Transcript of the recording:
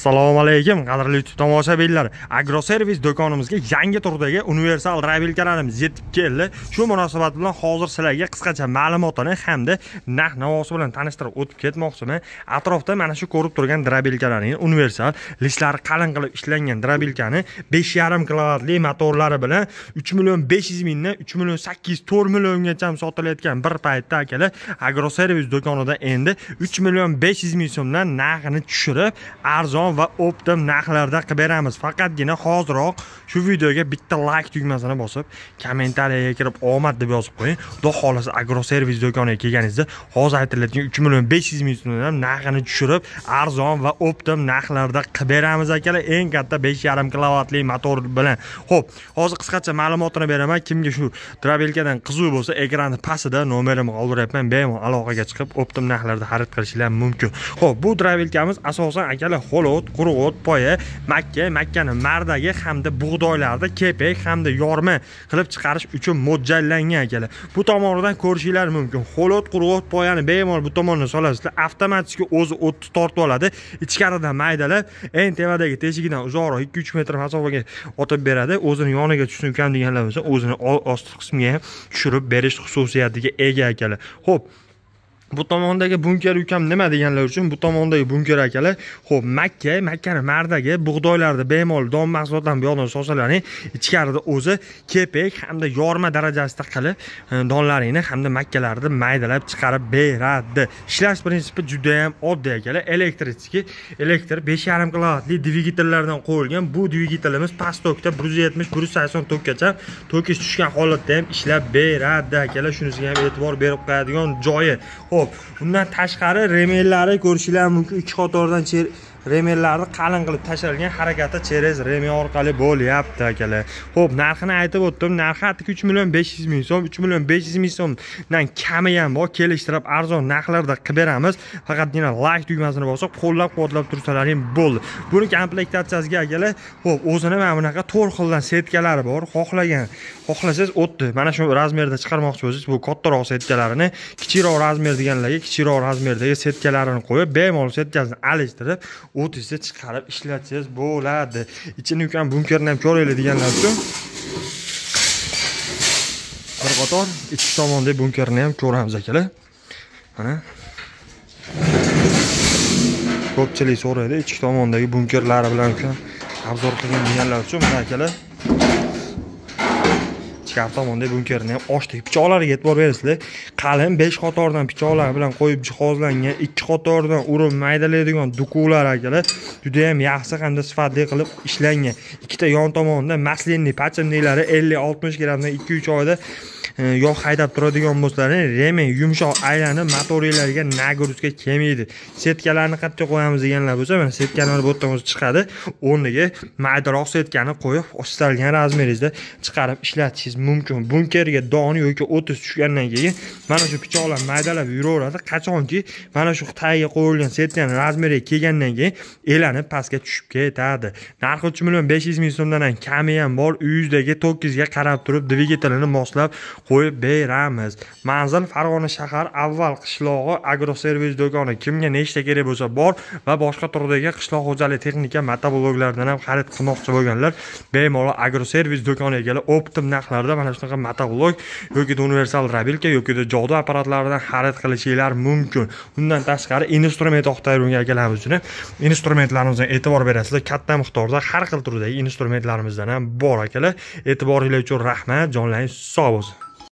Assalomu alaykum qadrli YouTube tomoshabinlar. Agroservis do'konimizga yangi turdagi universal rabelkalarimiz yetib keldi. Shu munosabat bilan hozir sizlarga qisqacha ma'lumotlarni hamda narx-navosi bilan tanishtirib o'tib ketmoqchiman. Atrofda mana shu ko'rib turgan rabelkalarning universal listlari qalin qilib ishlangan rabelkani 5,5 kilovatli motorlari bilan 3,5 mingdan 3,804 milliongacha sotilayotgan bir paytda akalar Agroservis do'konida endi 3,5 ming so'mdan narxini tushirib arzon va optim narxlarda qilib beramiz. Faqatgina hoziroq shu videoga bitta like tugmasini bosib, kommentariyaga kirib omad deb yozib qo'ying. Xudo xolasa Agroservis do'koniga kelganingizda hozir aytilayotgan 3,5 ming so'mdan narxini tushirib arzon va optim narxlarda qilib beramiz akalar. Eng katta 5,5 kilovatli motor bilan. Xo'p, hozir qisqacha ma'lumotini beraman. Kimga shu Trabelkadan qiziq bo'lsa, ekranni pastida nomerimni qoldiryapman. Bemalol aloqaga chiqib optim narxlarda xarid qilishingiz mumkin. Xo'p, bu Trabelkamiz asosan akalar xolot, quruq, poya, makkani mardagi hamda bug'doylarda kepek hamda yorma qilib chiqarish uchun mo'ljallangan akalar. Bu tomonidan ko'rishingiz mumkin. Xolot, quruq, poyani bemalol bu tomondan solasizlar, avtomatik o'zi o'tni tortib oladi. Ichkaridan maydalab, eng tevadagi teshigidan uzoqroq 2-3 metr masofaga otib beradi. O'zini yoniga tushsin ukam deganlar bo'lsa, o'zini osti qismiga ham tushirib berish xususiyatiga ega akalar. Xo'p, bu tomondagi bunker ukam nima deganlar uchun bu tomondagi bunker akalar, xo'p, makkani mardagi bug'doylarda bemalol don mahsulotlarni bu yoqdan solsalaring, ichkarida o'zi kepek hamda yorma darajasida qilib donlaringni hamda makkalarni maydalab chiqarib beradi. Ishlash prinsipi juda ham oddiy akalar. Elektr 5,5 kilovatli dvigatellardan qo'yilgan. Bu dvigatelimiz past tokda 170-180 tokkacha tokish tushgan holatda ham ishlab beradi akalar. Shunisiga ham e'tibor berib qo'yadigan joyi. Bundan tashqari remellari ko'rishingiz mumkin. Ikki qatordan remellarni qalin qilib tashlangan, harakati cheres remel orqali bo'lyapti akalar. Xo'p, narxini aytib o'tdim. Narxi 3,5 ming so'm, 3,5 ming so'mdan kami ham bor. Kelishtirib arzon narxlarda qilib beramiz. Faqatgina like tugmasini bosib, qo'llab-quvvatlab tursalaring bo'ldi. Buni komplektatsiyasiga akalar, xo'p, o'zini mana bunaqa 4 xildan setkalari bor. Xohlasangiz o'tdi. Mana shu razmerda chiqarmoqchi bo'lsangiz, bu kattaroq setkalarini, kichikroq razmer deganlarga kichikroq razmerdagi setkalarini qo'yib, bemalol setkasini alishtirib o'tizda chiqarib ishlatsangiz bo'ladi. Ichini ukam bunkerni ham ko'raylik deganlar uchun bir qator ikki tomondagi bunkerni ham ko'ramiz akalar. Mana ko'pchilik so'raydi, ikki tomondagi bunkerlari bilan ukam obzor qilgan deganlar uchun mana akalar ichkari tomondagi bunkerni ham ochdik. Pichoqlarga e'tibor bersizlar. Qalin 5 qatordan pichoqlar bilan qo'yib jihozlangan, 2 qatordan urib maydalaydigan dukular akalar juda ham yaxshi hamda sifatli qilib ishlangan. Ikkita yon tomonda maslinli pachimliklari 50-60 grammdan 2-3 oyda yog' haydab turadigan bo'lsalar, remen yumshoq aylanib motorlarga nagruzga kelmaydi. Setkalarni qattiq qo'yamiz deganlar bo'lsa, mana setkalarni bu yerdan o'zi chiqadi. O'rniga maydaroq setkani qo'yib, istalgan razmeringizda chiqarib ishlatishingiz mumkin. Bunkerga doni yoki o'tiz tushgandan keyin mana shu pichoqlar maydalab yuraveradi. Qachonki mana shu tagiga qo'yilgan setkaning razmeriga kelgandan keyin elanib pastga tushib ketadi. Narxi 3,5 ming so'mdan ham kami ham bor. Uyingizdagi tokizga qarab turib dvigatelini moslab qo'yib beramiz. Manzil Farg'ona shahar avval qishlog'i Agroservis do'koni. Kimga nechta kerak bo'lsa bor va boshqa turdagi qishloq xo'jalik texnika motobloglardan ham xarid qilmoqchi bo'lganlar bemalol Agroservis do'koniga kelib optim narxlarda mana shunaqa motoblog yoki universal rabelka yoki jodu apparatlaridan xarid qilishingiz mumkin. Undan tashqari instrument oqtaydigan akalarimiz uchun instrumentlarimizga e'tibor berasizlar. Katta miqdorda har xil turdagi instrumentlarimizdan ham bor akalar. E'tiboringiz uchun rahmat. Jonlaringiz sog' bo'lsin.